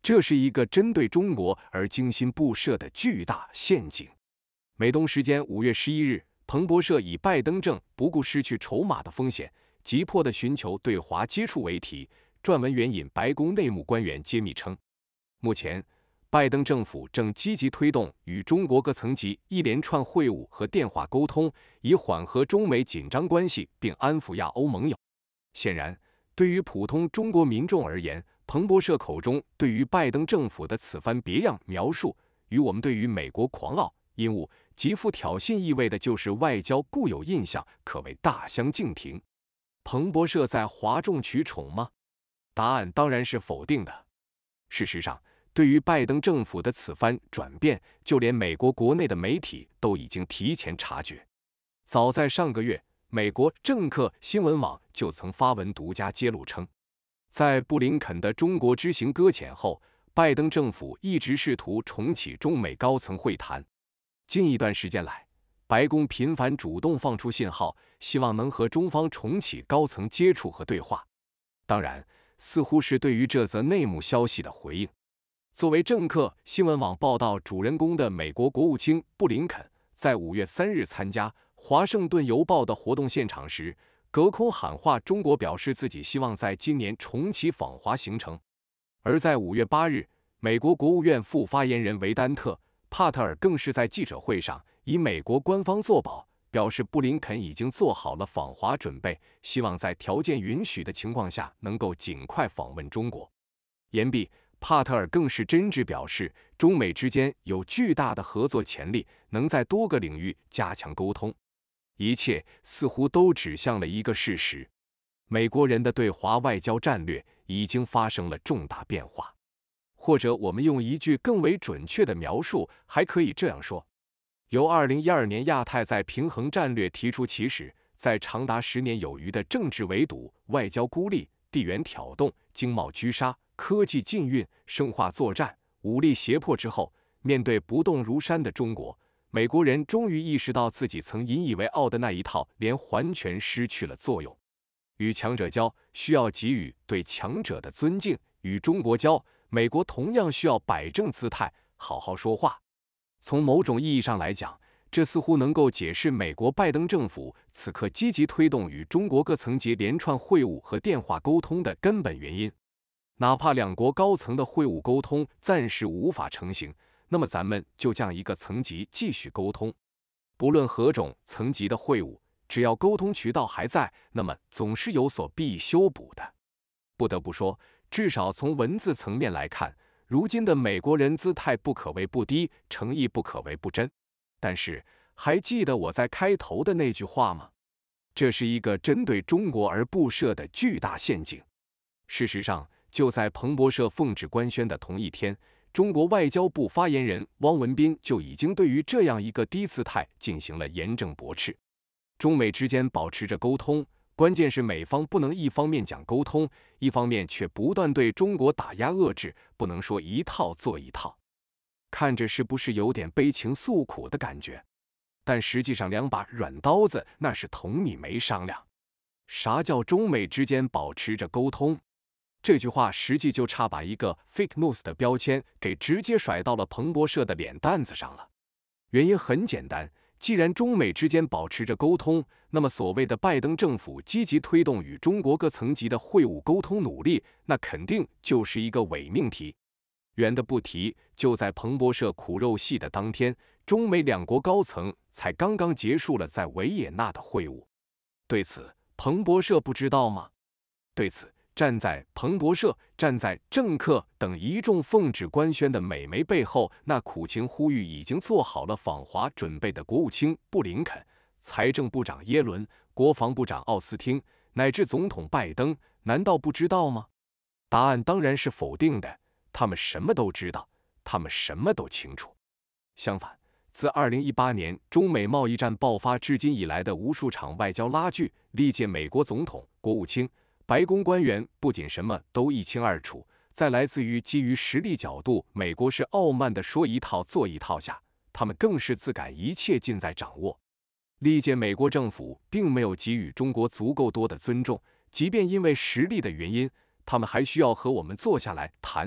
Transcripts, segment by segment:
这是一个针对中国而精心布设的巨大陷阱。美东时间5月11日，彭博社以拜登政不顾失去筹码的风险，急迫地寻求对华接触为题，撰文援引白宫内幕官员揭秘称，目前拜登政府正积极推动与中国各层级一连串会晤和电话沟通，以缓和中美紧张关系并安抚亚欧盟友。显然，对于普通中国民众而言，彭博社口中对于拜登政府的此番别样描述，与我们对于美国狂傲、阴雾、极富挑衅意味的就是外交固有印象，可谓大相径庭。彭博社在哗众取宠吗？答案当然是否定的。事实上，对于拜登政府的此番转变，就连美国国内的媒体都已经提前察觉。早在上个月，美国政客新闻网就曾发文独家揭露称，在布林肯的中国之行搁浅后，拜登政府一直试图重启中美高层会谈。近一段时间来，白宫频繁主动放出信号，希望能和中方重启高层接触和对话。当然，似乎是对于这则内幕消息的回应。作为政客新闻网报道主人公的美国国务卿布林肯，在5月3日参加《华盛顿邮报》的活动现场时，隔空喊话中国，表示自己希望在今年重启访华行程。而在5月8日，美国国务院副发言人维丹特·帕特尔更是在记者会上以美国官方作保，表示布林肯已经做好了访华准备，希望在条件允许的情况下能够尽快访问中国。言毕，帕特尔更是真挚表示，中美之间有巨大的合作潜力，能在多个领域加强沟通。一切似乎都指向了一个事实：美国人的对华外交战略已经发生了重大变化。或者我们用一句更为准确的描述，还可以这样说：由2012年亚太再平衡战略提出起始，在长达10年有余的政治围堵、外交孤立、地缘挑动、经贸狙杀、科技禁运、生化作战、武力胁迫之后，面对不动如山的中国，美国人终于意识到自己曾引以为傲的那一套连环拳失去了作用。与强者交，需要给予对强者的尊敬；与中国交，美国同样需要摆正姿态，好好说话。从某种意义上来讲，这似乎能够解释美国拜登政府此刻积极推动与中国各层级连串会晤和电话沟通的根本原因。哪怕两国高层的会晤沟通暂时无法成型，那么咱们就将一个层级继续沟通。不论何种层级的会晤，只要沟通渠道还在，那么总是有所必修补的。不得不说，至少从文字层面来看，如今的美国人姿态不可谓不低，诚意不可谓不真。但是，还记得我在开头的那句话吗？这是一个针对中国而布设的巨大陷阱。事实上，就在彭博社奉旨官宣的同一天，中国外交部发言人汪文斌就已经对于这样一个低姿态进行了严正驳斥。中美之间保持着沟通，关键是美方不能一方面讲沟通，一方面却不断对中国打压遏制，不能说一套做一套。看着是不是有点悲情诉苦的感觉？但实际上两把软刀子那是捅你没商量。啥叫中美之间保持着沟通？这句话实际就差把一个 fake news 的标签给直接甩到了彭博社的脸蛋子上了。原因很简单，既然中美之间保持着沟通，那么所谓的拜登政府积极推动与中国各层级的会晤沟通努力，那肯定就是一个伪命题。远的不提，就在彭博社苦肉戏的当天，中美两国高层才刚刚结束了在维也纳的会晤。对此，彭博社不知道吗？对此，站在彭博社、站在政客等一众奉旨官宣的美媒背后，那苦情呼吁已经做好了访华准备的国务卿布林肯、财政部长耶伦、国防部长奥斯汀，乃至总统拜登，难道不知道吗？答案当然是否定的。他们什么都知道，他们什么都清楚。相反，自2018年中美贸易战爆发至今以来的无数场外交拉锯，历届美国总统、国务卿、白宫官员不仅什么都一清二楚，在来自于基于实力角度，美国是傲慢的说一套做一套下，他们更是自感一切尽在掌握。历届美国政府并没有给予中国足够多的尊重，即便因为实力的原因，他们还需要和我们坐下来谈，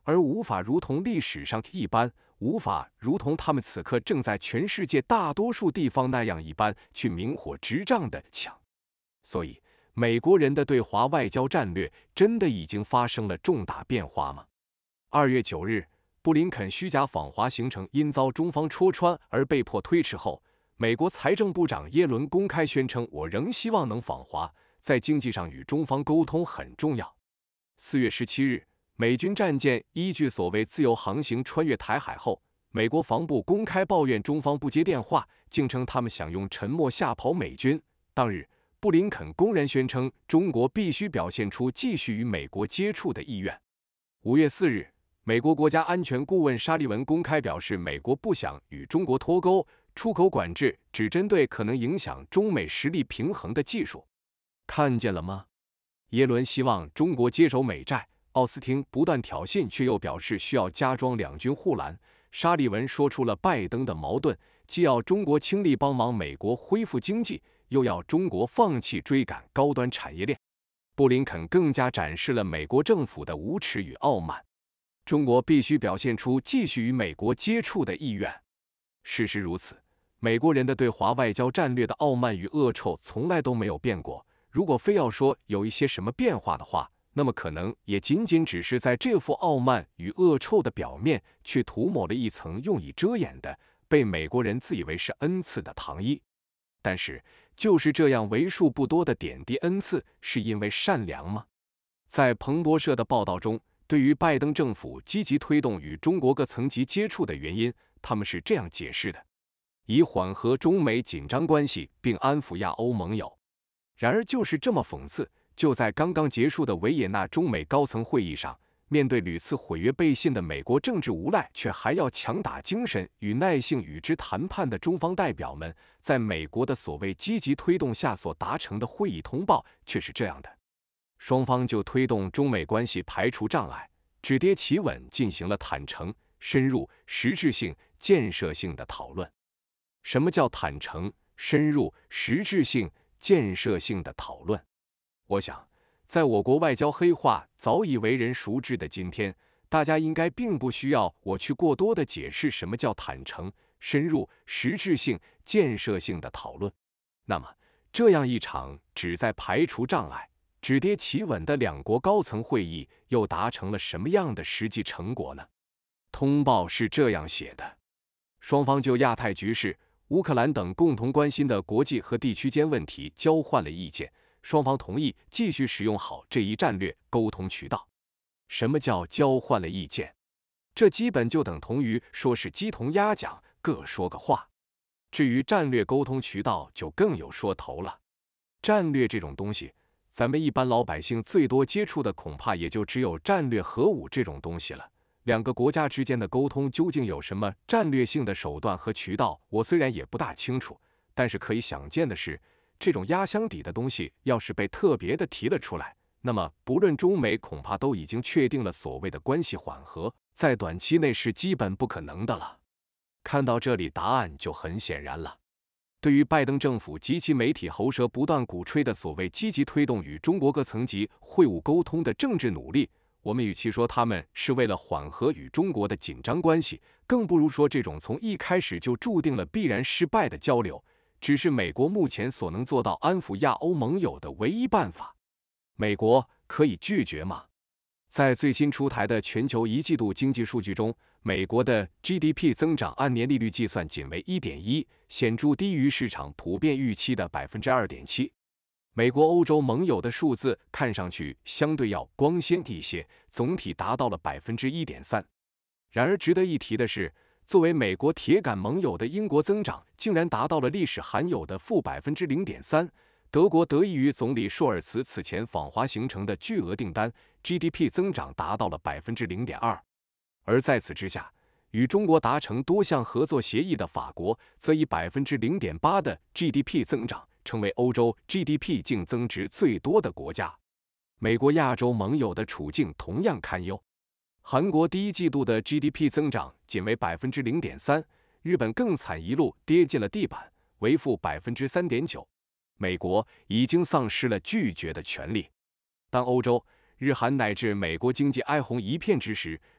而无法如同历史上一般，无法如同他们此刻正在全世界大多数地方那样一般去明火执仗的抢。所以，美国人的对华外交战略真的已经发生了重大变化吗？2月9日，布林肯虚假访华行程因遭中方戳穿而被迫推迟后，美国财政部长耶伦公开宣称：“我仍希望能访华，在经济上与中方沟通很重要。”4月17日，美军战舰依据所谓自由航行穿越台海后，美国防部公开抱怨中方不接电话，竟称他们想用沉默吓跑美军。当日，布林肯公然宣称中国必须表现出继续与美国接触的意愿。5月4日，美国国家安全顾问沙利文公开表示，美国不想与中国脱钩，出口管制只针对可能影响中美实力平衡的技术。看见了吗？耶伦希望中国接手美债，奥斯汀不断挑衅，却又表示需要加装两军护栏。沙利文说出了拜登的矛盾，既要中国倾力帮忙美国恢复经济，又要中国放弃追赶高端产业链。布林肯更加展示了美国政府的无耻与傲慢。中国必须表现出继续与美国接触的意愿。事实如此，美国人的对华外交战略的傲慢与恶臭从来都没有变过。如果非要说有一些什么变化的话，那么可能也仅仅只是在这副傲慢与恶臭的表面去涂抹了一层用以遮掩的被美国人自以为是恩赐的糖衣。但是就是这样为数不多的点滴恩赐，是因为善良吗？在彭博社的报道中，对于拜登政府积极推动与中国各层级接触的原因，他们是这样解释的：以缓和中美紧张关系并安抚亚欧盟友。然而就是这么讽刺，就在刚刚结束的维也纳中美高层会议上，面对屡次毁约背信的美国政治无赖，却还要强打精神与耐性与之谈判的中方代表们，在美国的所谓积极推动下所达成的会议通报却是这样的：双方就推动中美关系排除障碍、止跌企稳进行了坦诚、深入、实质性、建设性的讨论。什么叫坦诚、深入、实质性、建设性的讨论？我想，在我国外交黑话早已为人熟知的今天，大家应该并不需要我去过多的解释什么叫坦诚、深入、实质性、建设性的讨论。那么，这样一场旨在排除障碍、止跌企稳的两国高层会议，又达成了什么样的实际成果呢？通报是这样写的：双方就亚太局势、乌克兰等共同关心的国际和地区间问题交换了意见，双方同意继续使用好这一战略沟通渠道。什么叫交换了意见？这基本就等同于说是鸡同鸭讲，各说个话。至于战略沟通渠道，就更有说头了。战略这种东西，咱们一般老百姓最多接触的恐怕也就只有战略核武这种东西了。两个国家之间的沟通究竟有什么战略性的手段和渠道，我虽然也不大清楚，但是可以想见的是，这种压箱底的东西要是被特别的提了出来，那么不论中美恐怕都已经确定了所谓的关系缓和，在短期内是基本不可能的了。看到这里，答案就很显然了。对于拜登政府及其媒体喉舌不断鼓吹的所谓积极推动与中国各层级会晤沟通的政治努力，我们与其说他们是为了缓和与中国的紧张关系，更不如说这种从一开始就注定了必然失败的交流，只是美国目前所能做到安抚亚欧盟友的唯一办法。美国可以拒绝吗？在最新出台的全球一季度经济数据中，美国的 GDP 增长按年利率计算仅为 1.1%， 显著低于市场普遍预期的 2.7%。美国欧洲盟友的数字看上去相对要光鲜一些，总体达到了 1.3%。然而值得一提的是，作为美国铁杆盟友的英国增长竟然达到了历史罕有的负 0.3%。德国得益于总理舒尔茨此前访华形成的巨额订单， GDP 增长达到了 0.2%。而在此之下，与中国达成多项合作协议的法国则以 0.8% 的 GDP 增长，成为欧洲 GDP 净增值最多的国家。美国亚洲盟友的处境同样堪忧，韩国第一季度的 GDP 增长仅为 0.3%， 日本更惨，一路跌进了地板，为负 3.9%。美国已经丧失了拒绝的权利。当欧洲、日韩乃至美国经济哀鸿一片之时，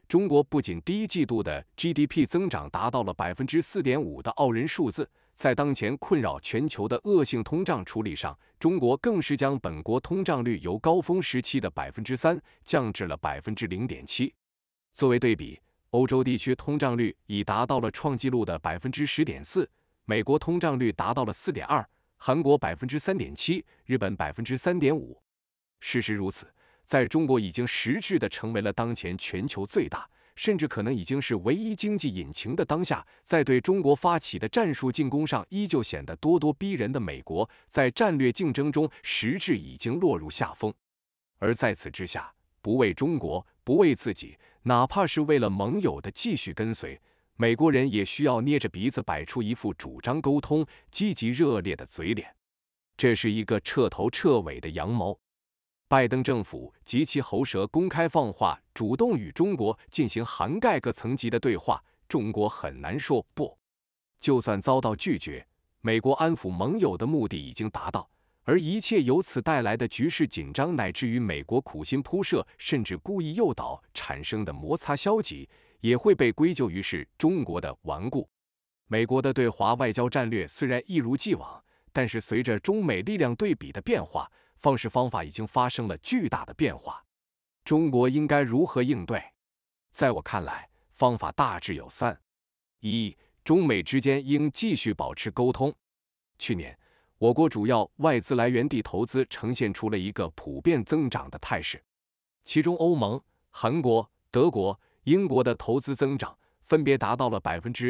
中国不仅第一季度的 GDP 增长达到了 4.5% 的傲人数字，在当前困扰全球的恶性通胀处理上，中国更是将本国通胀率由高峰时期的 3% 降至了 0.7%。作为对比，欧洲地区通胀率已达到了创纪录的 10.4%， 美国通胀率达到了 4.2%， 韩国 3.7%， 日本 3.5%。事实如此，在中国已经实质地成为了当前全球最大，甚至可能已经是唯一经济引擎的当下，在对中国发起的战术进攻上依旧显得咄咄逼人的美国，在战略竞争中实质已经落入下风。而在此之下，不为中国，不为自己，哪怕是为了盟友的继续跟随，美国人也需要捏着鼻子摆出一副主张沟通、积极热烈的嘴脸。这是一个彻头彻尾的阳谋。拜登政府及其喉舌公开放话，主动与中国进行涵盖各层级的对话，中国很难说不。就算遭到拒绝，美国安抚盟友的目的已经达到，而一切由此带来的局势紧张，乃至于美国苦心铺设甚至故意诱导产生的摩擦消极，也会被归咎于是中国的顽固。美国的对华外交战略虽然一如既往，但是随着中美力量对比的变化，方式方法已经发生了巨大的变化。中国应该如何应对？在我看来，方法大致有三：一、中美之间应继续保持沟通。去年，我国主要外资来源地投资呈现出了一个普遍增长的态势，其中欧盟、韩国、德国、英国的投资增长分别达到了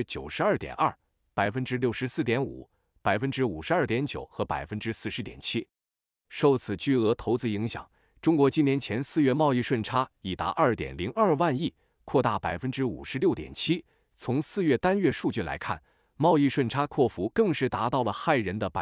92.2%、64.5%、52.9% 和 40.7%。受此巨额投资影响，中国今年前4月贸易顺差已达 2.02 万亿，扩大 56.7%。从4月单月数据来看，贸易顺差扩幅更是达到了骇人的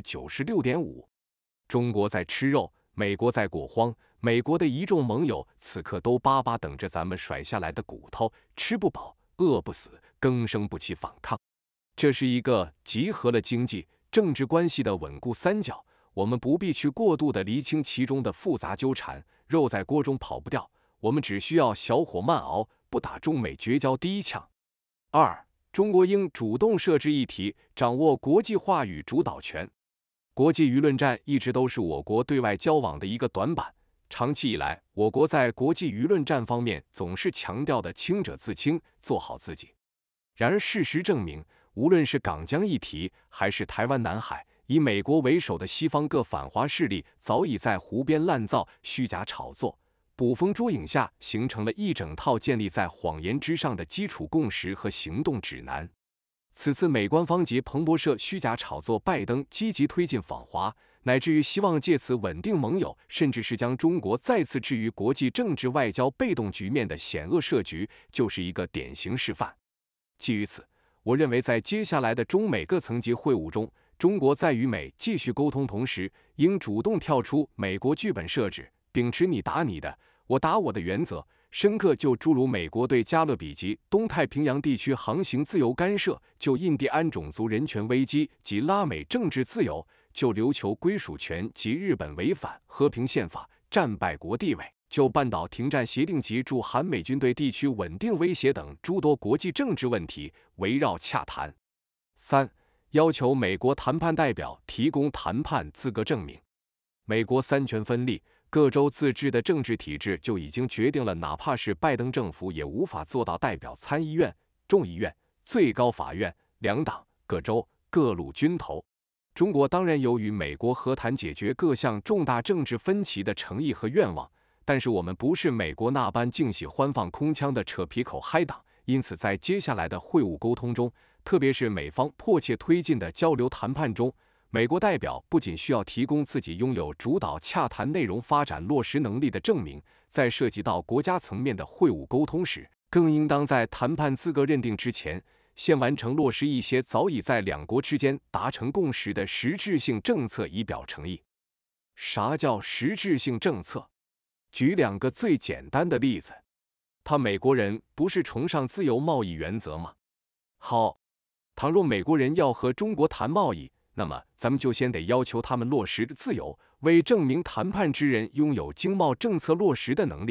96.5%。中国在吃肉，美国在裹荒，美国的一众盟友此刻都巴巴等着咱们甩下来的骨头，吃不饱，饿不死，更生不起反抗。这是一个集合了经济、政治关系的稳固三角。我们不必去过度的厘清其中的复杂纠缠，肉在锅中跑不掉，我们只需要小火慢熬，不打中美绝交第一枪。二、中国应主动设置议题，掌握国际话语主导权。国际舆论战一直都是我国对外交往的一个短板，长期以来，我国在国际舆论战方面总是强调的清者自清，做好自己。然而事实证明，无论是港江议题，还是台湾南海，以美国为首的西方各反华势力早已在胡编乱造、虚假炒作、捕风捉影下，形成了一整套建立在谎言之上的基础共识和行动指南。此次美官方及彭博社虚假炒作拜登积极推进访华，乃至于希望借此稳定盟友，甚至是将中国再次置于国际政治外交被动局面的险恶设局，就是一个典型示范。基于此，我认为在接下来的中美各层级会晤中，中国在与美继续沟通同时，应主动跳出美国剧本设置，秉持你打你的，我打我的原则，深刻就诸如美国对加勒比及东太平洋地区航行自由干涉，就印第安种族人权危机及拉美政治自由，就琉球归属权及日本违反和平宪法战败国地位，就半岛停战协定及驻韩美军对地区稳定威胁等诸多国际政治问题围绕洽谈。三、要求美国谈判代表提供谈判资格证明。美国三权分立、各州自治的政治体制就已经决定了，哪怕是拜登政府也无法做到代表参议院、众议院、最高法院两党、各州、各路军头。中国当然有与美国和谈解决各项重大政治分歧的诚意和愿望，但是我们不是美国那般净喜欢放空腔的扯皮口嗨党，因此在接下来的会晤沟通中，特别是美方迫切推进的交流谈判中，美国代表不仅需要提供自己拥有主导洽谈内容发展落实能力的证明，在涉及到国家层面的会晤沟通时，更应当在谈判资格认定之前，先完成落实一些早已在两国之间达成共识的实质性政策，以表诚意。啥叫实质性政策？举两个最简单的例子。他美国人不是崇尚自由贸易原则吗？好，倘若美国人要和中国谈贸易，那么咱们就先得要求他们落实自由，为证明谈判之人拥有经贸政策落实的能力，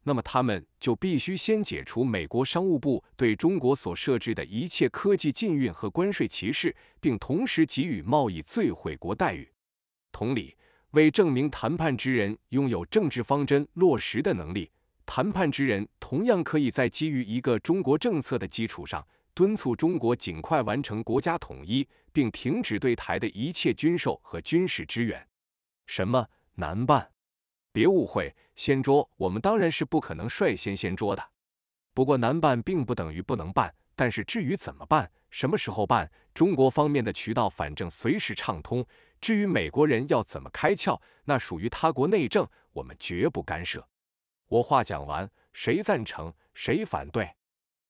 那么他们就必须先解除美国商务部对中国所设置的一切科技禁运和关税歧视，并同时给予贸易最惠国待遇。同理，为证明谈判之人拥有政治方针落实的能力，谈判之人同样可以在基于一个中国政策的基础上，敦促中国尽快完成国家统一，并停止对台的一切军售和军事支援。什么难办？别误会，掀桌我们当然是不可能率先掀桌的。不过难办并不等于不能办，但是至于怎么办、什么时候办，中国方面的渠道反正随时畅通。至于美国人要怎么开窍，那属于他国内政，我们绝不干涉。我话讲完，谁赞成，谁反对？